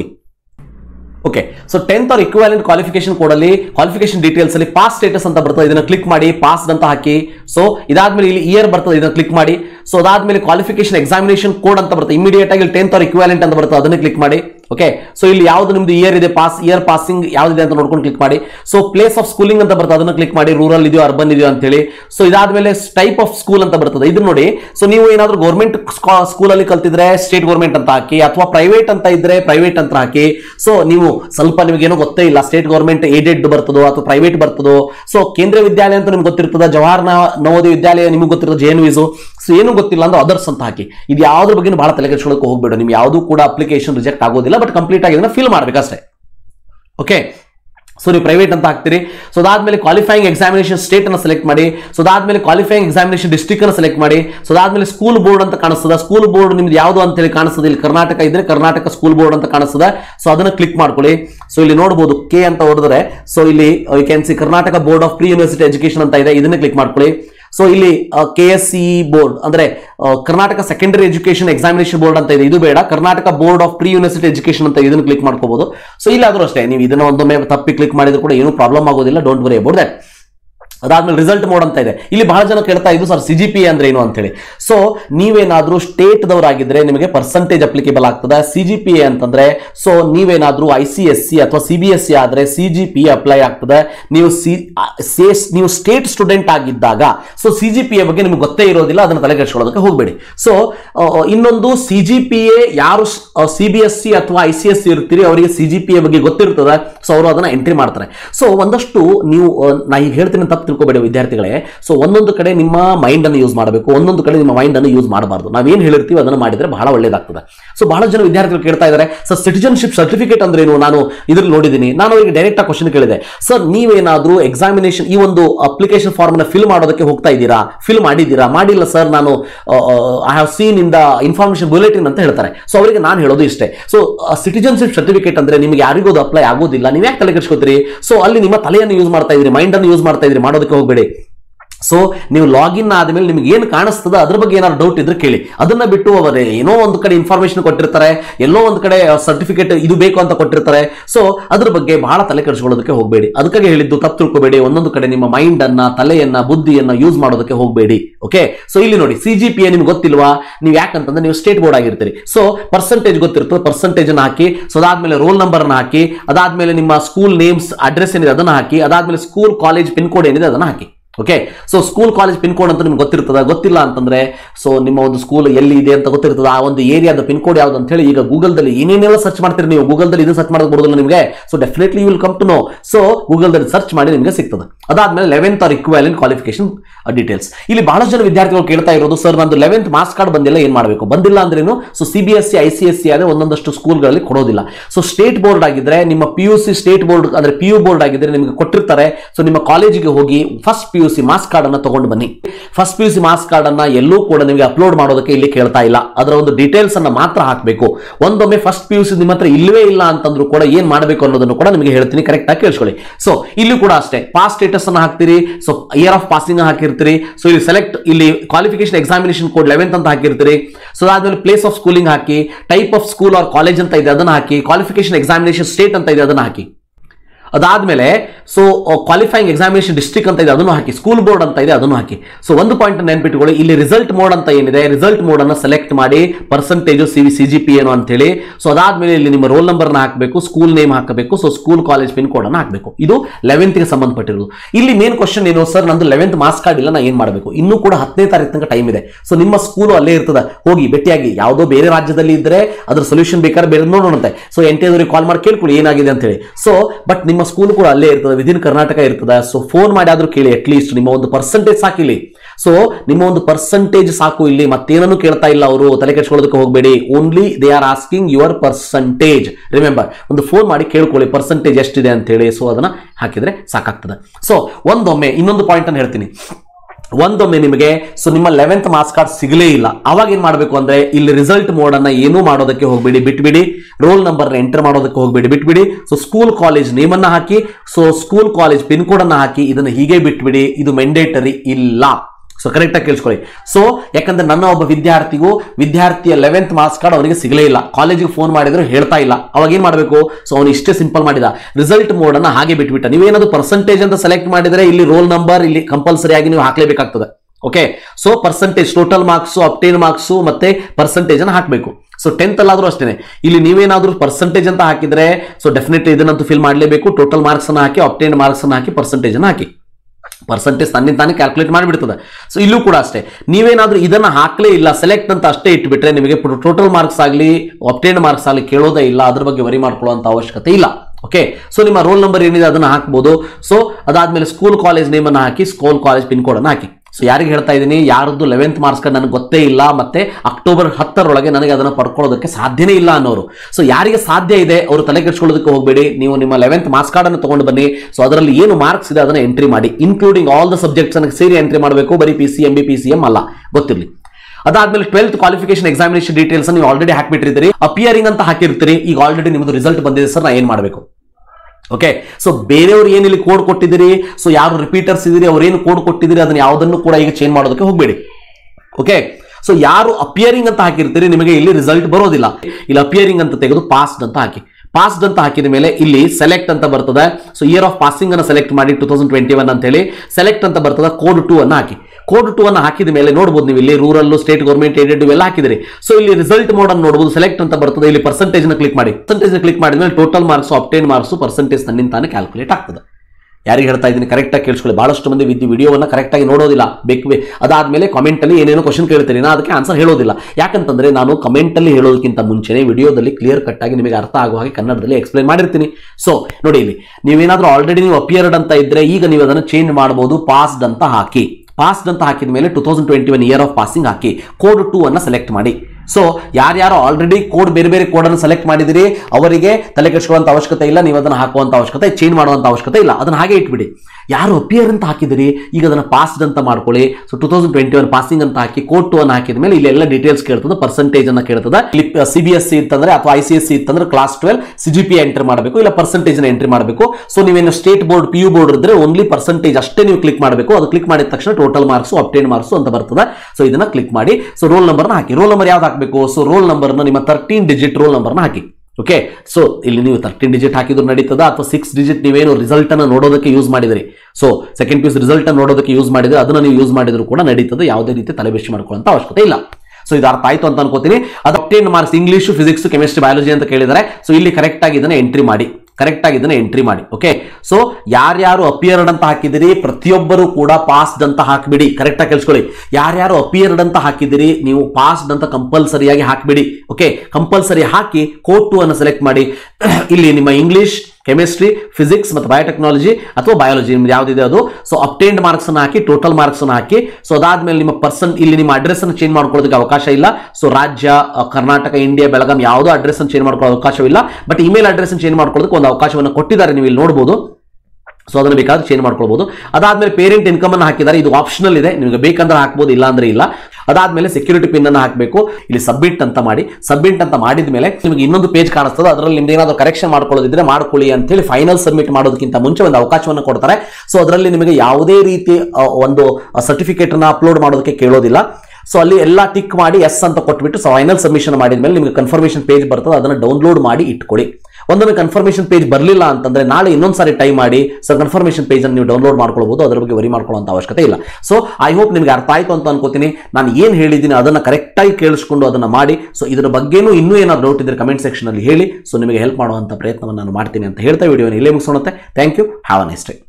Okay. So 10th or equivalent qualification code ಅಲ್ಲಿ ಕ್ವಾಲಿಫಿಕೇಶನ್ ಡೀಟೇಲ್ಸ್ ಅಲ್ಲಿ ಪಾಸ್ ಸ್ಟೇಟಸ್ ಅಂತ ಬರ್ತದೆ. ಇದನ್ನ ಕ್ಲಿಕ್ ಮಾಡಿ, ಪಾಸ್ ಅಂತ ಹಾಕಿ. ಸೊ ಇದಾದ್ಮೇಲೆ ಇಲ್ಲಿ ಇಯರ್ ಬರ್ತದೆ, ಇದನ್ನ ಕ್ಲಿಕ್ ಮಾಡಿ. ಸೊ ಅದಾದ್ಮೇಲೆ ಕ್ವಾಲಿಫಿಕೇಶನ್ ಎಕ್ಸಾಮಿನೇಷನ್ ಕೋಡ್ ಅಂತ ಬರ್ತದೆ. ಇಮಿಡಿಯೇಟ್ ಆಗಿ 10th ಆರ್ ಇಕ್ವಾಲೆಂಟ್ ಅಂತ ಬರ್ತದೆ, ಅದನ್ನ ಕ್ಲಿಕ್ ಮಾಡಿ. ಓಕೆ, ಸೊ ಇಲ್ಲಿ ಯಾವ್ದು ನಿಮ್ದು ಇಯರ್ ಇದೆ, ಇಯರ್ ಪಾಸಿಂಗ್ ಯಾವ್ದಿದೆ ಅಂತ ನೋಡ್ಕೊಂಡು ಕ್ಲಿಕ್ ಮಾಡಿ. ಸೊ ಪ್ಲೇಸ್ ಆಫ್ ಸ್ಕೂಲಿಂಗ್ ಅಂತ ಬರ್ತದೆ, ಅದನ್ನ ಕ್ಲಿಕ್ ಮಾಡಿ, ರೂರಲ್ ಇದೆಯೋ ಅರ್ಬನ್ ಇದೆಯೋ ಅಂತ ಹೇಳಿ. ಸೊ ಇದಾದ್ಮೇಲೆ ಟೈಪ್ ಆಫ್ ಸ್ಕೂಲ್ ಅಂತ ಬರ್ತದೆ, ಇದು ನೋಡಿ. ಸೊ ನೀವು ಏನಾದ್ರು ಗೌರ್ಮೆಂಟ್ ಸ್ಕೂಲ್ ಅಲ್ಲಿ ಕಲ್ತಿದ್ರೆ ಸ್ಟೇಟ್ ಗೌರ್ಮೆಂಟ್ ಅಂತ ಹಾಕಿ, ಅಥವಾ ಪ್ರೈವೇಟ್ ಅಂತ ಇದ್ರೆ ಪ್ರೈವೇಟ್ ಅಂತ ಹಾಕಿ. ಸೊ ನೀವು ಸ್ವಲ್ಪ ನಿಮಗೆ ಏನೋ ಗೊತ್ತೇ ಇಲ್ಲ, ಸ್ಟೇಟ್ ಗೌರ್ಮೆಂಟ್ ಏಡೆಡ್ ಬರ್ತದೋ ಅಥವಾ ಪ್ರೈವೇಟ್ ಬರ್ತದೋ. ಸೊ ಕೇಂದ್ರೀಯ ವಿದ್ಯಾಲಯ ಅಂತ ನಿಮ್ಗೆ ಗೊತ್ತಿರ್ತದ, ಜವಾಹರ್ ನವೋದಯ ವಿದ್ಯಾಲಯ ನಿಮ್ಗೆ ಗೊತ್ತಿರೋದು, JNVs. ಸೊ ಏನು ಗೊತ್ತಿಲ್ಲ ಅಂದ್ರೆ ಅದರ್ಸ್ ಅಂತ ಹಾಕಿ. ಇದು ಯಾವ್ದ್ರ ಬಗ್ಗೆ ಬಹಳ ತಲೆ ಕೆಡಿಸ್ಕೊಳ್ಳೋಕೆ ಹೋಗ್ಬೇಡ, ನಿಮ್ಗೆ ಯಾವ್ದು ಕೂಡ ಅಪ್ಲಿಕೇಶನ್ ರಿಜೆಕ್ಟ್ ಆಗೋದಿಲ್ಲ, ಬಟ್ ಕಂಪ್ಲೀಟ್ ಆಗಿ ಇದನ್ನ ಫಿಲ್ ಮಾಡ್ಬೇಕಷ್ಟೇ. ಓಕೆ, ಸೊ ನೀವು ಪ್ರೈವೇಟ್ ಅಂತ ಹಾಕ್ತೀರಿ. ಸೊ ಅದಾದ್ಮೇಲೆ ಕ್ವಾಲಿಫೈಯಿಂಗ್ ಎಕ್ಸಾಮಿನೇಷನ್ ಸ್ಟೇಟ್ ಅನ್ನು ಸೆಲೆಕ್ಟ್ ಮಾಡಿ. ಸೊ ಅದಾದ್ಮೇಲೆ ಕ್ವಾಲಿಫೈಯಿಂಗ್ ಎಕ್ಸಾಮಿನೇಷನ್ ಡಿಸ್ಟ್ರಿಕ್ಟ್ ಅನ್ನು ಸೆಲೆಕ್ಟ್ ಮಾಡಿ. ಸೊ ಅದಾದ್ಮೇಲೆ ಸ್ಕೂಲ್ ಬೋರ್ಡ್ ಅಂತ ಕಾಣಿಸ್ತದೆ, ಸ್ಕೂಲ್ ಬೋರ್ಡ್ ನಿಮ್ದು ಯಾವುದು ಅಂತ ಹೇಳಿ ಕಾಣಿಸ್ತದೆ. ಇಲ್ಲಿ ಕರ್ನಾಟಕ ಇದ್ರೆ ಕರ್ನಾಟಕ ಸ್ಕೂಲ್ ಬೋರ್ಡ್ ಅಂತ ಕಾಣಿಸ್ತದೆ. ಸೊ ಅದನ್ನ ಕ್ಲಿಕ್ ಮಾಡ್ಕೊಳ್ಳಿ. ಸೊ ಇಲ್ಲಿ ನೋಡಬಹುದು ಕೆ ಅಂತ ಹೊಡೆದ್ರೆ, ಸೊ ಇಲ್ಲಿ you can see Karnataka board of pre university education ಅಂತ ಇದೆ, ಇದನ್ನ ಕ್ಲಿಕ್ ಮಾಡ್ಕೊಳ್ಳಿ. ಸೊ ಇಲ್ಲಿ KSCE ಬೋರ್ಡ್ ಅಂದ್ರೆ Karnataka secondary education examination board ಅಂತ ಇದೆ, ಇದು ಬೇಡ. Karnataka board of pre university education ಅಂತ ಇದನ್ನು ಕ್ಲಿಕ್ ಮಾಡ್ಕೋಬಹುದು. ಸೊ ಇಲ್ಲಾದ್ರೂ ಅಷ್ಟೇ, ನೀವು ಇದನ್ನ ಒಂದೊಮ್ಮೆ ತಪ್ಪಿ ಕ್ಲಿಕ್ ಮಾಡಿದ್ರು ಕೂಡ ಏನು ಪ್ರಾಬ್ಲಮ್ ಆಗೋದಿಲ್ಲ, ಡೋಂಟ್ ವರಿ ಅಬೌಟ್ ದಟ್. ಅದಾದ್ಮೇಲೆ ರಿಸಲ್ಟ್ ಮೋಡ್ ಅಂತ ಇದೆ. ಇಲ್ಲಿ ಬಹಳ ಜನ ಕೇಳ್ತಾ ಇದ್ದು ಸರ್ CGPA ಅಂದ್ರೆ ಏನು ಅಂತ ಹೇಳಿ. ಸೊ ನೀವೇನಾದ್ರೂ ಸ್ಟೇಟ್ ದವರಾಗಿದ್ರೆ ನಿಮಗೆ ಪರ್ಸೆಂಟೇಜ್ ಅಪ್ಲಿಕೇಬಲ್ ಆಗ್ತದೆ. CGPA ಅಂತಂದ್ರೆ ಸೊ ನೀವೇನಾದ್ರೂ ICSE ಅಥವಾ CBSE ಆದ್ರೆ CGPA ಅಪ್ಲೈ ಆಗ್ತದೆ. ನೀವು ಸ್ಟೇಟ್ ಸ್ಟೂಡೆಂಟ್ ಆಗಿದ್ದಾಗ ಸೊ CGPA ಬಗ್ಗೆ ನಿಮ್ಗೆ ಗೊತ್ತೇ ಇರೋದಿಲ್ಲ, ಅದನ್ನ ತಲೆ ಕೆಡಿಸ್ಕೊಳ್ಳೋದಕ್ಕೆ ಹೋಗಬೇಡಿ. ಸೊ ಇನ್ನೊಂದು CGPA ಯಾರು CBSE ಅಥವಾ ICSE ಇರ್ತೀರಿ ಅವರಿಗೆ CGPA ಬಗ್ಗೆ ಗೊತ್ತಿರ್ತದೆ. ಸೊ ಅವರು ಅದನ್ನ ಎಂಟ್ರಿ ಮಾಡ್ತಾರೆ. ಸೊ ಒಂದಷ್ಟು ನೀವು ನಾ ಈಗ ಹೇಳ್ತೀನಿ ತಪ್ಪು ತಿಳ್ಕೊಬೇಡಿ ವಿದ್ಯಾರ್ಥಿಗಳೇ. ಸೊ ಒಂದೊಂದು ಕಡೆ ನಿಮ್ಮ ಮೈಂಡ್ ಅನ್ನು ಯೂಸ್ ಮಾಡಬೇಕು, ಒಂದೊಂದು ಕಡೆ ನಿಮ್ಮ ಮೈಂಡ್ ಅನ್ನು ಯೂಸ್ ಮಾಡಬಾರ್ದು. ನಾವೇನ್ ಹೇಳಿರ್ತೀವಿ ಅದನ್ನು ಮಾಡಿದ್ರೆ ಬಹಳ ಒಳ್ಳೇದಾಗ್ತದೆ. ಸೊ ಬಹಳ ಜನ ವಿದ್ಯಾರ್ಥಿಗಳು ಕೇಳ್ತಾ ಇದ್ದಾರೆ, ಸರ್ ಸಿಟಿಜನ್ಶಿಪ್ ಸರ್ಟಿಫಿಕೇಟ್ ಅಂದ್ರೆ ಏನು, ನಾನು ಇದ್ರಲ್ಲಿ ನೋಡಿದ್ದೀನಿ. ನಾನು ಅವರಿಗೆ ಡೈರೆಕ್ಟ್ ಆಗಿ ಕ್ವಶನ್ ಕೇಳಿದೆ, ಸರ್ ನೀವೇನಾದ್ರೂ ಎಕ್ಸಾಮಿನೇಷನ್ ಈ ಒಂದು ಅಪ್ಲಿಕೇಶನ್ ಫಾರ್ಮ್ ಅನ್ನ ಫಿಲ್ ಮಾಡೋದಕ್ಕೆ ಹೋಗ್ತಾ ಇದ್ದೀರಾ, ಫಿಲ್ ಮಾಡಿದ್ದೀರಾ? ಮಾಡಿಲ್ಲ ಸರ್, ನಾನು I have seen in the information bulletin ಅಂತ ಹೇಳ್ತಾರೆ. ಸೊ ಅವರಿಗೆ ನಾನು ಹೇಳೋದು ಇಷ್ಟೇ, ಸೊ ಸಿಟಿಜನ್ಶಿಪ್ ಸರ್ಟಿಫಿಕೇಟ್ ಅಂದ್ರೆ ನಿಮಗೆ ಯಾರಿಗೂ ಅದು ಅಪ್ಲೈ ಆಗೋದಿಲ್ಲ, ನೀವು ಯಾಕೆ ತಲೆ ಕೆಡಿಸ್ಕೊತೀರಿ? ಸೊ ಅಲ್ಲಿ ನಿಮ್ಮ ತಲೆಯನ್ನು ಯೂಸ್ ಮಾಡ್ತಾ ಇದ್ರಿ, ಮೈಂಡ್ ಅನ್ನು ಯೂಸ್ ಮಾಡ್ತಾ ಇದ್ರಿ, ಮಾಡೋದಕ್ಕೆ ಹೋಗಬೇಡಿ. ಸೊ ನೀವು ಲಾಗಿನ್ ಆದ್ಮೇಲೆ ನಿಮ್ಗೆ ಏನು ಕಾಣಿಸ್ತದ ಅದ್ರ ಬಗ್ಗೆ ಏನಾದ್ರು ಡೌಟ್ ಇದ್ರೆ ಕೇಳಿ. ಅದನ್ನ ಬಿಟ್ಟು ಅವರೇ ಏನೋ ಒಂದು ಕಡೆ ಇನ್ಫಾರ್ಮೇಶನ್ ಕೊಟ್ಟಿರ್ತಾರೆ, ಎಲ್ಲೋ ಒಂದು ಕಡೆ ಸರ್ಟಿಫಿಕೇಟ್ ಇದು ಬೇಕು ಅಂತ ಕೊಟ್ಟಿರ್ತಾರೆ. ಸೊ ಅದ್ರ ಬಗ್ಗೆ ಬಹಳ ತಲೆ ಕೆಡಿಸ್ಕೊಳ್ಳೋದಕ್ಕೆ ಹೋಗಬೇಡಿ. ಅದಕ್ಕಾಗಿ ಹೇಳಿದ್ದು, ತಪ್ಪು ತಿಳ್ಕೊಬೇಡಿ. ಒಂದೊಂದು ಕಡೆ ನಿಮ್ಮ ಮೈಂಡ್ ಅನ್ನ, ತಲೆಯನ್ನ, ಬುದ್ಧಿಯನ್ನ ಯೂಸ್ ಮಾಡೋದಕ್ಕೆ ಹೋಗಬೇಡಿ. ಓಕೆ, ಸೊ ಇಲ್ಲಿ ನೋಡಿ CGPA ನಿಮ್ಗೆ ಗೊತ್ತಿಲ್ವಾ? ನೀವು ಯಾಕಂತಂದ್ರೆ ನೀವು ಸ್ಟೇಟ್ ಬೋರ್ಡ್ ಆಗಿರ್ತೀರಿ. ಸೊ ಪರ್ಸೆಂಟೇಜ್ ಗೊತ್ತಿರ್ತದೆ, ಪರ್ಸೆಂಟೇಜ್ ಅನ್ನ ಹಾಕಿ. ಸೊ ಅದಾದ್ಮೇಲೆ ರೋಲ್ ನಂಬರ್ ಅನ್ನ ಹಾಕಿ. ಅದಾದ್ಮೇಲೆ ನಿಮ್ಮ ಸ್ಕೂಲ್ ನೇಮ್ಸ್ ಅಡ್ರೆಸ್ ಏನಿದೆ ಅದನ್ನ ಹಾಕಿ. ಅದಾದ್ಮೇಲೆ ಸ್ಕೂಲ್ ಕಾಲೇಜ್ ಪಿನ್ ಕೋಡ್ ಏನಿದೆ ಅದನ್ನ ಹಾಕಿ. Okay, so school college pin code ಅಂತ ನಿಮ್ಗೆ ಗೊತ್ತಿರ್ತದ. ಗೊತ್ತಿಲ್ಲ ಅಂತಂದ್ರೆ ಸೊ ನಿಮ್ಮ ಒಂದು ಸ್ಕೂಲ್ ಎಲ್ಲಿ ಇದೆ ಅಂತ ಗೊತ್ತಿರ್ತದ, ಆ ಒಂದು ಏರಿಯಾದ ಪಿನ್ ಕೋಡ್ ಯಾವ್ದು ಅಂತ ಹೇಳಿ ಈಗ ಗೂಗಲ್ದಲ್ಲಿ ಏನೇನೆಲ್ಲ ಸರ್ಚ್ ಮಾಡ್ತೀರಿ ನೀವು, ಗೂಗಲ್ದಲ್ಲಿ ಇದು ಸರ್ಚ್ ಮಾಡೋದು ಬರೋದಿಲ್ಲ ನಿಮಗೆ. So definitely you will come to know. So ಗೂಗಲ್ದಲ್ಲಿ ಸರ್ಚ್ ಮಾಡಿ ನಿಮಗೆ ಸಿಗ್ತದೆ. ಅದಾದ್ಮೇಲೆ 11th R equivalent qualification details. ಇಲ್ಲಿ ಬಹಳಷ್ಟು ಜನ ವಿದ್ಯಾರ್ಥಿಗಳು ಕೇಳ್ತಾ ಇರೋದು, ಸರ್ ನಂದು 11th ಮಾರ್ಕ್ಸ್ ಕಾರ್ಡ್ ಬಂದಿಲ್ಲ, ಏನ್ ಮಾಡಬೇಕು? ಬಂದಿಲ್ಲ ಅಂದ್ರೇನು? ಸೊ CBSE ICSE ಆದ್ರೆ ಒಂದೊಂದಷ್ಟು ಸ್ಕೂಲ್ಗಳಲ್ಲಿ ಕೊಡೋದಿಲ್ಲ. ಸೊ ಸ್ಟೇಟ್ ಬೋರ್ಡ್ ಆಗಿದ್ರೆ ನಿಮ್ಮ PUC ಸ್ಟೇಟ್ ಬೋರ್ಡ್ ಅಂದ್ರೆ PU ಬೋರ್ಡ್ ಆಗಿದ್ರೆ ನಿಮಗೆ ಕೊಟ್ಟಿರ್ತಾರೆ. ಸೊ ನಿಮ್ಮ ಕಾಲೇಜಿಗೆ ಹೋಗಿ ಫಸ್ಟ್ PUC ಮಾರ್ಕ್ಸ್ ಕಾರ್ಡ್ ಅನ್ನ ತಗೊಂಡು ಬನ್ನಿ. ಫಸ್ಟ್ PUC ಮಾರ್ಕ್ಸ್ ಕಾರ್ಡ್ ಅನ್ನ ಎಲ್ಲೂ ಕೂಡ ನಿಮಗೆ ಅಪ್ಲೋಡ್ ಮಾಡೋದಕ್ಕೆ ಇಲ್ಲಿ ಕೇಳ್ತಾ ಇಲ್ಲ, ಅದರ ಒಂದು ಡೀಟೇಲ್ಸ್ ಅನ್ನ ಮಾತ್ರ ಹಾಕಬೇಕು. ಒಂದೊಮ್ಮೆ ಫಸ್ಟ್ PUC ನಿಮ್ಮ ಹತ್ರ ಇಲ್ಲವೇ ಇಲ್ಲ ಅಂತಂದ್ರೂ ಕೂಡ ಏನ್ ಮಾಡಬೇಕು ಅನ್ನೋದನ್ನು ಕೂಡ ನಿಮಗೆ ಹೇಳ್ತೀನಿ, ಕರೆಕ್ಟ್ ಆಗಿ ಕೇಳಿಸ್ಕೊಳ್ಳಿ. ಸೊ ಇಲ್ಲಿ ಕೂಡ ಅಷ್ಟೇ, ಪಾಸ್ ಸ್ಟೇಟಸ್ ಅನ್ನ ಹಾಕ್ತೀರಿ. ಸೊ ಇಯರ್ ಆಫ್ ಪಾಸಿಂಗ್ ಹಾಕಿರ್ತೀರಿ. ಸೊ ಇಲ್ಲಿ ಸೆಲೆಕ್ಟ್ ಇಲ್ಲಿ ಕ್ವಾಲಿಫಿಕೇಶನ್ ಎಕ್ಸಾಮಿನೇಷನ್ ಕೋಡ್ 11th ಅಂತ ಹಾಕಿರ್ತೀರಿ. ಸೊ ಅದಾದ್ಮೇಲೆ ಪ್ಲೇಸ್ ಆಫ್ ಸ್ಕೂಲಿಂಗ್ ಹಾಕಿ, type of school or college ಅಂತ ಇದೆ ಅದನ್ನ ಹಾಕಿ, ಕ್ವಾಲಿಫಿಕೇಶನ್ ಎಕ್ಸಾಮಿನೇಷನ್ ಸ್ಟೇಟ್ ಅಂತ ಇದೆ ಅದನ್ನ ಹಾಕಿ. ಅದಾದ್ಮೇಲೆ ಸೊ ಕ್ವಾಲಿಫೈಯಿಂಗ್ ಎಕ್ಸಾಮಿನೇಷನ್ ಡಿಸ್ಟ್ರಿಕ್ಟ್ ಅಂತ ಇದೆ ಅದನ್ನು ಹಾಕಿ, ಸ್ಕೂಲ್ ಬೋರ್ಡ್ ಅಂತ ಇದೆ ಅದನ್ನು ಹಾಕಿ. ಸೊ ಒಂದು ಪಾಯಿಂಟ್ ನೆನ್ಪಿಟ್ಕೊಳ್ಳಿ, ಇಲ್ಲಿ ರಿಸಲ್ಟ್ ಮೋಡ್ ಅಂತ ಏನಿದೆ, ರಿಸಲ್ಟ್ ಮೋಡ್ ಅನ್ನ ಸೆಲೆಕ್ಟ್ ಮಾಡಿ, ಪರ್ಸೆಂಟೇಜ್ CGPA ಏನು ಅಂತ ಹೇಳಿ. ಸೊ ಅದಾದ್ಮೇಲೆ ಇಲ್ಲಿ ನಿಮ್ಮ ರೋಲ್ ನಂಬರ್ ನ ಹಾಕಬೇಕು, ಸ್ಕೂಲ್ ನೇಮ್ ಹಾಕಬೇಕು. So school college pin code ಅನ್ನ ಹಾಕಬೇಕು. ಇದು 11th ಗೆ ಸಂಬಂಧಪಟ್ಟಿರೋದು. ಇಲ್ಲಿ ಮೇನ್ ಕ್ವಶನ್ ಏನು, ಸರ್ ನಂದು 11th ಮಾರ್ಕ್ಸ್ ಕಾರ್ಡ್ ಇಲ್ಲ, ನಾ ಏನ್ ಮಾಡಬೇಕು? ಇನ್ನೂ ಕೂಡ 10ನೇ ತಾರೀಕು ತನಕ ಟೈಮ್ ಇದೆ. ಸೊ ನಿಮ್ಮ ಸ್ಕೂಲು ಅಲ್ಲೇ ಇರ್ತದೆ, ಹೋಗಿ ಭೇಟಿಯಾಗಿ. ಯಾವುದೋ ಬೇರೆ ರಾಜ್ಯದಲ್ಲಿ ಇದ್ರೆ ಅದ್ರ ಸೊಲ್ಯೂಷನ್ ಬೇಕಾದ್ರೆ ಬೇರೆ ನೋಡೋಣಂತೆ. ಸೊ ಎಂಟೇದವರಿಗೆ ಕಾಲ್ ಮಾಡಿ ಕೇಳ್ಕೊಳ್ಳಿ ಏನಾಗಿದೆ ಅಂತ ಹೇಳಿ. ಸೊ ಬಟ್ ನಿಮ್ಮ ಸ್ಕೂಲ್ ಕೂಡ ಅಲ್ಲೇ ಇರ್ತದೆ, ವಿದಿನ್ ಕರ್ನಾಟಕ ಇರ್ತದೆ. ಸೊ ಫೋನ್ ಮಾಡಿ ಆದ್ರೂ ಕೇಳಿ, ಅಟ್ ಲೀಸ್ಟ್ ನಿಮ್ಮ ಒಂದು ಪರ್ಸೆಂಟೇಜ್ ಸಾಕಿಲ್ಲಿ. ಸೊ ನಿಮ್ಮ ಒಂದು ಪರ್ಸೆಂಟೇಜ್ ಸಾಕು ಇಲ್ಲಿ, ಮತ್ತೇನನ್ನು ಕೇಳ್ತಾ ಇಲ್ಲ ಅವರು, ತಲೆ ಕೆಡಿಸ್ಕೊಳ್ಳೋದಕ್ಕೆ ಹೋಗಬೇಡಿ. Only they are asking your percentage. Remember, ಒಂದು ಫೋನ್ ಮಾಡಿ ಕೇಳ್ಕೊಳ್ಳಿ ಪರ್ಸೆಂಟೇಜ್ ಎಷ್ಟಿದೆ ಅಂತ ಹೇಳಿ. ಸೊ ಅದನ್ನ ಹಾಕಿದ್ರೆ ಸಾಕಾಗ್ತದೆ. ಸೊ ಒಂದೊಮ್ಮೆ ಇನ್ನೊಂದು ಪಾಯಿಂಟ್ ಅನ್ನು ಹೇಳ್ತೀನಿ, ಒಂದೊಮ್ಮೆ ನಿಮಗೆ ಸೊ ನಿಮ್ಮ 11th ಮಾರ್ಕ್ಸ್ ಕಾರ್ಡ್ ಸಿಗಲೇ ಇಲ್ಲ, ಅವಾಗ ಏನ್ ಮಾಡಬೇಕು ಅಂದ್ರೆ ಇಲ್ಲಿ ರಿಸಲ್ಟ್ ಮೋಡ್ ಅನ್ನ ಏನೂ ಮಾಡೋದಕ್ಕೆ ಹೋಗ್ಬೇಡಿ, ಬಿಟ್ಬಿಡಿ. ರೋಲ್ ನಂಬರ್ ಎಂಟರ್ ಮಾಡೋದಕ್ಕೆ ಹೋಗ್ಬೇಡಿ, ಬಿಟ್ಬಿಡಿ. ಸೊ ಸ್ಕೂಲ್ ಕಾಲೇಜ್ ನೇಮ್ ಅನ್ನ ಹಾಕಿ, so school college pin code ಅನ್ನ ಹಾಕಿ, ಇದನ್ನ ಹೀಗೆ ಬಿಟ್ಬಿಡಿ. ಇದು ಮ್ಯಾಂಡೇಟರಿ ಇಲ್ಲ. ಸೊ ಕರೆಕ್ಟ್ ಆಗಿ ಕೇಳಿಸ್ಕೊಳ್ಳಿ. ಸೊ ಯಾಕಂದ್ರೆ ನನ್ನ ಒಬ್ಬ ವಿದ್ಯಾರ್ಥಿಯ 11th ಮಾರ್ಕ್ಸ್ ಕಾರ್ಡ್ ಅವನಿಗೆ ಸಿಗಲೇ ಇಲ್ಲ, ಕಾಲೇಜಿಗೆ ಫೋನ್ ಮಾಡಿದ್ರು ಹೇಳ್ತಾ ಇಲ್ಲ. ಅವಾಗ ಏನ್ ಮಾಡಬೇಕು? ಸೊ ಅವನು ಇಷ್ಟೇ ಸಿಂಪಲ್ ಮಾಡಿದ, ರಿಸಲ್ಟ್ ಮೋಡ್ ಅನ್ನ ಹಾಗೆ ಬಿಟ್ಬಿಟ್ಟ. ನೀವೇನಾದ್ರು ಪರ್ಸೆಂಟೇಜ್ ಅಂತ ಸೆಲೆಕ್ಟ್ ಮಾಡಿದ್ರೆ ಇಲ್ಲಿ ರೋಲ್ ನಂಬರ್ ಇಲ್ಲಿ ಕಂಪಲ್ಸರಿ ಆಗಿ ನೀವು ಹಾಕ್ಲೇಬೇಕಾಗ್ತದೆ. Okay, so percentage, total marks, obtain marks ಮತ್ತೆ ಪರ್ಸೆಂಟೇಜ್ ಅನ್ನು ಹಾಕಬೇಕು. ಸೊ 10th ಅಲ್ಲಾದ್ರೂ ಅಷ್ಟೇ, ಇಲ್ಲಿ ನೀವೇನಾದ್ರೂ ಪರ್ಸೆಂಟೇಜ್ ಅಂತ ಹಾಕಿದ್ರೆ ಸೊ ಡೆಫಿನೆಟ್ಲಿ ಇದನ್ನಂತೂ ಫಿಲ್ ಮಾಡಲೇಬೇಕು. ಟೋಟಲ್ ಮಾರ್ಕ್ಸ್ ಅನ್ನು ಹಾಕಿ, ಆಬ್ಟೈನ್ಡ್ ಮಾರ್ಕ್ಸ್ ಅನ್ನು ಹಾಕಿ, ಪರ್ಸೆಂಟೇಜ್ ಅನ್ನು ಹಾಕಿ. ಪರ್ಸೆಂಟೇಜ್ ತನ್ನಿಂದ ತಾನೇ ಕ್ಯಾಲ್ಕುಲೇಟ್ ಮಾಡಿಬಿಡ್ತದೆ. ಸೊ ಇಲ್ಲೂ ಕೂಡ ಅಷ್ಟೇ, ನೀವೇನಾದ್ರೂ ಇದನ್ನ ಹಾಕ್ಲೇ ಇಲ್ಲ, ಸೆಲೆಕ್ಟ್ ಅಂತ ಅಷ್ಟೇ ಇಟ್ಬಿಟ್ರೆ ನಿಮಗೆ ಟೋಟಲ್ ಮಾರ್ಕ್ಸ್ ಆಗಲಿ ಆಬ್ಟೈನ್ಡ್ ಮಾರ್ಕ್ಸ್ ಆಗಲಿ ಕೇಳೋದೇ ಇಲ್ಲ, ಅದ್ರ ಬಗ್ಗೆ ವರಿ ಮಾಡ್ಕೊಳ್ಳುವಂತ ಅವಶ್ಯಕತೆ ಇಲ್ಲ. ಓಕೆ, ಸೊ ನಿಮ್ಮ ರೋಲ್ ನಂಬರ್ ಏನಿದೆ ಅದನ್ನ ಹಾಕ್ಬೋದು. ಸೊ ಅದಾದ್ಮೇಲೆ ಸ್ಕೂಲ್ ಕಾಲೇಜ್ ನೇಮ್ ಅನ್ನು ಹಾಕಿ, ಸ್ಕೂಲ್ ಕಾಲೇಜ್ ಪಿನ್ ಕೋಡ್ ಅನ್ನು ಹಾಕಿ. ಸೊ ಯಾರಿಗೆ ಹೇಳ್ತಾ ಇದ್ದೀನಿ, ಯಾರದ್ದು 11th ಮಾರ್ಕ್ಸ್ ಕಾರ್ಡ್ ನನಗೆ ಗೊತ್ತೇ ಇಲ್ಲ ಮತ್ತೆ ಅಕ್ಟೋಬರ್ 10 ನನಗೆ ಅದನ್ನು ಪಡ್ಕೊಳ್ಳೋದಕ್ಕೆ ಸಾಧ್ಯನೇ ಇಲ್ಲ ಅನ್ನೋರು, ಸೊ ಯಾರಿಗೆ ಸಾಧ್ಯ ಇದೆ ಅವರು ತಲೆ ಕೆಡಿಸ್ಕೊಳ್ಳೋದಕ್ಕೆ ಹೋಗಬೇಡಿ. ನೀವು ನಿಮ್ಮ 11th ಮಾರ್ಕ್ಸ್ ಕಾರ್ಡ್ ಅನ್ನು ತಗೊಂಡು ಬನ್ನಿ. ಸೊ ಅದರಲ್ಲಿ ಏನು ಮಾರ್ಕ್ಸ್ ಇದೆ ಅದನ್ನು ಎಂಟ್ರಿ ಮಾಡಿ, ಇನ್ಕ್ಲೂಡಿಂಗ್ ಆಲ್ ದ ಸಬ್ಜೆಕ್ಟ್ಸ್ ಅನ್ನು ಸೇರಿ ಎಂಟ್ರಿ ಮಾಡಬೇಕು, ಬರೀ PCMB PCM ಅಲ್ಲ, ಗೊತ್ತಿರಲಿ. ಅದಾದ್ಮೇಲೆ 12th ಕ್ವಾಲಿಫಿಕೇಶನ್ ಎಕ್ಸಾಮಿನೇಷನ್ ಡೀಟೇಲ್ಸ್ ನೀವು ಆಲ್ರೆಡಿ ಹಾಕಿಬಿಟ್ಟಿರ್ತೀರಿ, ಅಪಿಯರಿಂಗ್ ಅಂತ ಹಾಕಿರ್ತೀರಿ. ಈಗ ಆಲ್ರೆಡಿ ನಿಮ್ಮದು ರಿಸಲ್ಟ್ ಬಂದಿದೆ ಸರ್, ನಾ ಏನ್ ಮಾಡಬೇಕು? ಓಕೆ, ಸೊ ಬೇರೆಯವರು ಏನು ಇಲ್ಲಿ ಕೋಡ್ ಕೊಟ್ಟಿದ್ದೀರಿ, ಸೊ ಯಾರು ರಿಪೀಟರ್ಸ್ ಇದ್ದೀರಿ ಅವ್ರೇನು ಕೋಡ್ ಕೊಟ್ಟಿದ್ದೀರಿ ಅದನ್ನ ಯಾವುದನ್ನು ಕೂಡ ಈಗ ಚೇಂಜ್ ಮಾಡೋದಕ್ಕೆ ಹೋಗಬೇಡಿ. ಓಕೆ, ಸೊ ಯಾರು ಅಪಿಯರಿಂಗ್ ಅಂತ ಹಾಕಿರ್ತೀರಿ ನಿಮಗೆ ಇಲ್ಲಿ ರಿಸಲ್ಟ್ ಬರೋದಿಲ್ಲ. ಇಲ್ಲಿ ಅಪಿಯರಿಂಗ್ ಅಂತ ತೆಗೆದು ಪಾಸ್ಡ್ ಅಂತ ಹಾಕಿ. ಪಾಸ್ಡ್ ಅಂತ ಹಾಕಿದ ಮೇಲೆ ಇಲ್ಲಿ ಸೆಲೆಕ್ಟ್ ಅಂತ ಬರ್ತದೆ. ಸೊ ಇಯರ್ ಆಫ್ ಪಾಸಿಂಗ್ ಅನ್ನು ಸೆಲೆಕ್ಟ್ ಮಾಡಿ 2021 ಅಂತ ಹೇಳಿ ಸೆಲೆಕ್ಟ್ ಅಂತ ಬರ್ತದೆ. ಕೋಡ್ 2 ಅನ್ನು ಹಾಕಿ. ಕೋಡ್ 2 ಅನ್ನು ಹಾಕಿದ ಮೇಲೆ ನೋಡಬಹುದು ನೀವು ಇಲ್ಲಿ ರೂರಲ್, ಸ್ಟೇಟ್ ಗೌರ್ಮೆಂಟ್, ಏಡೆಡ್ ಇವೆಲ್ಲ ಹಾಕಿದ್ರಿ. ಸೊ ಇಲ್ಲಿ ರಿಸಲ್ಟ್ ಮೋಡ್ ಅನ್ನು ನೋಡಬಹುದು, ಸೆಲೆಕ್ಟ್ ಅಂತ ಬರ್ತದೆ. ಇಲ್ಲಿ ಪರ್ಸೆಂಟೇಜ್ ನ ಕ್ಲಿಕ್ ಮಾಡಿ. ಪರ್ಸೆಂಟೇಜ್ ಕ್ಲಿಕ್ ಮಾಡಿದ ಮೇಲೆ total marks, obtain marks, percentage ತನ್ನಿಂದ ತಾನೇ ಕ್ಯಾಲ್ಕುಲೇಟ್ ಆಗ್ತದೆ. ಯಾರಿಗೆ ಹೇಳ್ತಾ ಇದ್ದೀನಿ ಕರೆಕ್ಟ್ ಆಗಿ ಕೇಳಿಸ್ಕೊಳ್ಳಿ. ಬಹಳಷ್ಟು ಮಂದಿ ವಿಡಿಯೋವನ್ನ ಕರೆಕ್ಟ್ ಆಗಿ ನೋಡೋದಿಲ್ಲ. ಅದಾದ್ಮೇಲೆ ಕಾಮೆಂಟ್ ಅಲ್ಲಿ ಏನೇನೋ ಕ್ವಶನ್ ಕೇಳ್ತೀನಿ, ನಾನು ಅದಕ್ಕೆ ಆನ್ಸರ್ ಹೇಳೋದಿಲ್ಲ. ಯಾಕಂತಂದ್ರೆ ನಾನು ಕಮೆಂಟ್ ಅಲ್ಲಿ ಹೇಳೋದಕ್ಕಿಂತ ಮುಂಚೆನೆ ವಿಡಿಯೋದಲ್ಲಿ ಕ್ಲಿಯರ್ ಕಟ್ ಆಗಿ ನಿಮಗೆ ಅರ್ಥ ಆಗುವ ಹಾಗೆ ಕನ್ನಡದಲ್ಲಿ ಎಕ್ಸ್ಪ್ಲೈನ್ ಮಾಡಿರ್ತೀನಿ. ಸೊ ನೋಡಿ, ಇಲ್ಲಿ ನೀವೇನಾದ್ರೂ ಆಲ್ರೆಡಿ ನೀವು ಅಪಿಯರ್ಡ್ ಅಂತ ಇದ್ರೆ ಈಗ ನೀವು ಅದನ್ನು ಚೇಂಜ್ ಮಾಡಬಹುದು. ಪಾಸ್ಡ್ ಅಂತ ಹಾಕಿ. ಪಾಸ್ಡ್ ಅಂತ ಹಾಕಿದ ಮೇಲೆ 2021 ಇಯರ್ ಆಫ್ ಪಾಸಿಂಗ್ ಹಾಕಿ, ಕೋಡ್ 2 ಅನ್ನು ಸೆಲೆಕ್ಟ್ ಮಾಡಿ. ಸೊ ಯಾರ್ಯಾರು ಆಲ್ರೆಡಿ ಕೋಡ್ ಬೇರೆ ಬೇರೆ ಕೋಡ್ ಅನ್ನು ಸೆಲೆಕ್ಟ್ ಮಾಡಿದಿರಿ ಅವರಿಗೆ ತಲೆ ಕೆಡಿಸುವಂತ ಅವಶ್ಯಕತೆ ಇಲ್ಲ, ನೀವು ಅದನ್ನು ಹಾಕುವಂತ ಅವಶ್ಯಕತೆ, ಚೇಂಜ್ ಮಾಡುವಂತ ಅವಶ್ಯಕತೆ ಇಲ್ಲ, ಅದನ್ನ ಹಾಗೆ ಇಟ್ಬಿಡಿ. ಯಾರು ಅಪಿಯರ್ ಅಂತ ಹಾಕಿದಿರಿ ಈಗ ಅದನ್ನ ಪಾಸ್ಡ್ ಅಂತ ಮಾಡ್ಕೊಳ್ಳಿ. ಸೊ 2021 ಪಾಸಿಂಗ್ ಅಂತ ಹಾಕಿ, ಕೋಡ್ 2 ಅನ್ನು ಹಾಕಿದ ಮೇಲೆ ಇಲ್ಲಿ ಎಲ್ಲ ಡೀಟೇಲ್ಸ್ ಕೇಳ್ತದೆ, ಪರ್ಸೆಂಟೇಜ್ ಅನ್ನ ಕೇಳ್ತದೆ. ಇಲ್ಲಿ CBSE ಇತ್ತಂದ್ರೆ ಅಥವಾ ICSE ಇತ್ತಂದ್ರೆ ಕ್ಲಾಸ್ 12 CGPA ಎಂಟ್ರಿ ಮಾಡಬೇಕು, ಇಲ್ಲ ಪರ್ಸೆಂಟೇಜ್ ನ ಎಂಟ್ರಿ ಮಾಡಬೇಕು. ಸೊ ನೀವೇನು ಸ್ಟೇಟ್ ಬೋರ್ಡ್ PU ಬೋರ್ಡ್ ಇದ್ರೆ ಓನ್ಲಿ ಪರ್ಸೆಂಟೇಜ್ ಅಷ್ಟೇ ನೀವು ಕ್ಲಿಕ್ ಮಾಡಬೇಕು. ಅದು ಕ್ಲಿಕ್ ಮಾಡಿದ ತಕ್ಷಣ ಟೋಟಲ್ ಮಾರ್ಕ್ಸ್, ಆಬ್ಟೈನ್ ಮಾರ್ಕ್ಸ್ ಅಂತ ಬರ್ತದೆ. ಸೊ ಇದನ್ನ ಕ್ಲಿಕ್ ಮಾಡಿ. ಸೊ ರೋಲ್ ನಂಬರ್ನ ಹಾಕಿ. ರೋಲ್ ನಂಬರ್ ಯಾವ್ದು ಹಾಕಬೇಕು? ಸೊ ರೋಲ್ ನಂಬರ್ನ ನಿಮ್ಮ 13 ಡಿಜಿಟ್ ರೋಲ್ ನಂಬರ್ನ ಹಾಕಿ. ಓಕೆ, ಸೊ ಇಲ್ಲಿ ನೀವು 13 ಡಿಜಿಟ್ ಹಾಕಿದ್ರು ನಡೀತದ, ಅಥವಾ 6 ಡಿಜಿಟ್ ನೀವೇನು ರಿಸಲ್ಟ್ ಅನ್ನು ನೋಡೋದಕ್ಕೆ ಯೂಸ್ ಮಾಡಿದ್ರಿ, ಸೊ ಸೆಕೆಂಡ್ PUC ರಿಸಲ್ಟ್ ಅನ್ನು ನೋಡೋದಕ್ಕೆ ಯೂಸ್ ಮಾಡಿದ್ರೆ ಅದನ್ನ ನೀವು ಯೂಸ್ ಮಾಡಿದ್ರು ಕೂಡ ನಡೀತದೆ. ಯಾವುದೇ ರೀತಿ ತಲೆಬಿಸಿ ಮಾಡ್ಕೊಳ್ಳುವಂತ ಅವಶ್ಯಕತೆ ಇಲ್ಲ. ಸೊ ಇದು ಅರ್ಥ ಆಯ್ತು ಅಂತ ಅನ್ಕೋತೀನಿ. ಅದು obtained marks English, physics, chemistry, biology ಅಂತ ಕೇಳಿದರೆ ಸೊ ಇಲ್ಲಿ ಕರೆಕ್ಟ್ ಆಗಿ ಇದನ್ನ ಎಂಟ್ರಿ ಮಾಡಿ. ಓಕೆ, ಸೊ ಯಾರ್ಯಾರು ಅಪಿಯರ್ಡ್ ಅಂತ ಹಾಕಿದಿರಿ ಪ್ರತಿಯೊಬ್ಬರು ಕೂಡ ಪಾಸ್ಡ್ ಅಂತ ಹಾಕಿಬಿಡಿ. ಕರೆಕ್ಟ್ ಆಗಿ ಕೇಳಿಸ್ಕೊಳ್ಳಿ. ಯಾರ್ಯಾರು ಅಪಿಯರ್ಡ್ ಅಂತ ಹಾಕಿದಿರಿ ನೀವು ಪಾಸ್ಡ್ ಅಂತ ಕಂಪಲ್ಸರಿಯಾಗಿ ಹಾಕಿಬಿಡಿ. ಓಕೆ, ಕಂಪಲ್ಸರಿ ಹಾಕಿ ಕೋಡ್ 2 ಅನ್ನು ಸೆಲೆಕ್ಟ್ ಮಾಡಿ. ಇಲ್ಲಿ ನಿಮ್ಮ ಇಂಗ್ಲಿಷ್, ಕೆಮಿಸ್ಟ್ರಿ, ಫಿಸಿಕ್ಸ್ ಮತ್ತು ಬಯೋಟೆಕ್ನಾಲಜಿ ಅಥವಾ ಬಯಾಲಜಿ ನಿಮ್ದು ಯಾವುದಿದೆ ಅದು. ಸೊ ಅಬ್ಟೈನ್ಡ್ ಮಾರ್ಕ್ಸ್ ಅನ್ನು ಹಾಕಿ, ಟೋಟಲ್ ಮಾರ್ಕ್ಸ್ ಅನ್ನು ಹಾಕಿ. ಸೊ ಅದಾದ್ಮೇಲೆ ನಿಮ್ಮ ಇಲ್ಲಿ ನಿಮ್ಮ ಅಡ್ರೆಸ್ ಅನ್ನು ಚೇಂಜ್ ಮಾಡ್ಕೊಳ್ಳೋದಕ್ಕೆ ಅವಕಾಶ ಇಲ್ಲ. ಸೊ ರಾಜ್ಯ, ಕರ್ನಾಟಕ, ಇಂಡಿಯಾ, ಬೆಳಗಾಂ ಯಾವುದೋ ಅಡ್ರೆಸ್ ಅನ್ನು ಚೇಂಜ್ ಮಾಡ್ಕೊಳ್ಳೋ ಅವಕಾಶವಿಲ್ಲ. ಬಟ್ ಇಮೇಲ್ ಅಡ್ರೆಸ್ ಅನ್ನು ಚೇಂಜ್ ಮಾಡ್ಕೊಳ್ಳೋದಕ್ಕೆ ಒಂದು ಅವಕಾಶವನ್ನು ಕೊಟ್ಟಿದ್ದಾರೆ, ನೀವು ಇಲ್ಲಿ ನೋಡಬಹುದು. ಸೊ ಅದನ್ನು ಬೇಕಾದ್ರೆ ಚೇಂಜ್ ಮಾಡ್ಕೊಳ್ಬಹುದು. ಅದಾದ್ಮೇಲೆ ಪೇರೆಂಟ್ ಇನ್ಕಮ್ ಅನ್ನು ಹಾಕಿದ್ದಾರೆ, ಇದು ಆಪ್ಷನಲ್ ಇದೆ, ನಿಮಗೆ ಬೇಕಂದ್ರೆ ಹಾಕ್ಬೋದು, ಇಲ್ಲ ಅಂದ್ರೆ ಇಲ್ಲ. ಅದಾದ್ಮೇಲೆ ಸೆಕ್ಯೂರಿಟಿ ಪಿನ್ ಅನ್ನು ಹಾಕಬೇಕು. ಇಲ್ಲಿ ಸಬ್ಮಿಟ್ ಅಂತ ಮಾಡಿ. ಸಬ್ಮಿಟ್ ಅಂತ ಮಾಡಿದ ಮೇಲೆ ನಿಮಗೆ ಇನ್ನೊಂದು ಪೇಜ್ ಕಾಣಿಸ್ತದೆ, ಅದರಲ್ಲಿ ನಿಮ್ದು ಏನಾದರೂ ಕರೆಕ್ಷನ್ ಮಾಡ್ಕೊಳ್ಳೋದಿದ್ರೆ ಮಾಡ್ಕೊಳ್ಳಿ ಅಂತ ಹೇಳಿ ಫೈನಲ್ ಸಬ್ಮಿಟ್ ಮಾಡೋದಕ್ಕಿಂತ ಮುಂಚೆ ಒಂದು ಅವಕಾಶವನ್ನು ಕೊಡ್ತಾರೆ. ಸೊ ಅದರಲ್ಲಿ ನಿಮಗೆ ಯಾವುದೇ ರೀತಿ ಒಂದು ಸರ್ಟಿಫಿಕೇಟ್ ಅನ್ನು ಅಪ್ಲೋಡ್ ಮಾಡೋದಕ್ಕೆ ಕೇಳೋದಿಲ್ಲ. ಸೊ ಅಲ್ಲಿ ಎಲ್ಲ ಟಿಕ್ ಮಾಡಿ ಎಸ್ ಅಂತ ಕೊಟ್ಬಿಟ್ಟು ಫೈನಲ್ ಸಬ್ಮಿಷನ್ ಮಾಡಿದ ಮೇಲೆ ನಿಮಗೆ ಕನ್ಫರ್ಮೇಷನ್ ಪೇಜ್ ಬರ್ತದೆ, ಅದನ್ನು ಡೌನ್ಲೋಡ್ ಮಾಡಿ ಇಟ್ಕೊಳ್ಳಿ. ಒಂದೊಮ್ಮೆ ಕನ್ಫರ್ಮೇಷನ್ ಪೇಜ್ ಬರಲಿಲ್ಲ ಅಂತಂದ್ರೆ ನಾಳೆ ಇನ್ನೊಂದ್ಸಾರಿ ಟೈ ಮಾಡಿ ಸೊ ಕನ್ಫರ್ಮೇಷನ್ ಪೇಜ್ ಅನ್ನು ನೀವು ಡೌನ್ಲೋಡ್ ಮಾಡ್ಕೊಳ್ಬಹುದು. ಅದರ ಬಗ್ಗೆ ವರಿ ಮಾಡ್ಕೊಳ್ಳುವಂತ ಅವಶ್ಯಕತೆ ಇಲ್ಲ. ಸೊ ಐ ಹೋಪ್ ನಿಮಗೆ ಅರ್ಥ ಆಯ್ತು ಅಂತ ಅನ್ಕೋತೀನಿ. ನಾನು ಏನು ಹೇಳಿದ್ದೀನಿ ಅದನ್ನ ಕರೆಕ್ಟ್ ಆಗಿ ಕೇಳಿಸ್ಕೊಂಡು ಅದನ್ನ ಮಾಡಿ. ಸೊ ಇದರ ಬಗ್ಗೆನೂ ಇನ್ನೂ ಏನಾದ್ರು ಡೌಟ್ ಇದ್ರೆ ಕಮೆಂಟ್ ಸೆಕ್ಷನ್ ಅಲ್ಲಿ ಹೇಳಿ. ಸೊ ನಿಮಗೆ ಹೆಲ್ಪ್ ಮಾಡುವಂತ ಪ್ರಯತ್ನವನ್ನು ನಾನು ಮಾಡ್ತೀನಿ ಅಂತ ಹೇಳ್ತಾ ವಿಡಿಯೋನ ಇಲ್ಲೇ ಮುಗಿಸೋಣಂತೆ. Thank you. Have a nice day.